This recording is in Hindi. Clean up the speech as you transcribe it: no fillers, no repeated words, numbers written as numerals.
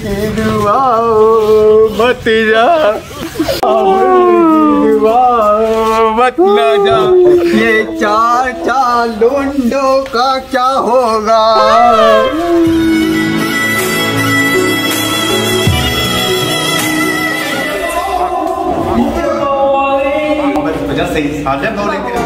की दुआ मत जा, मत ना जा, ये चार चार लुंडों का क्या होगा। सही साजन हो रही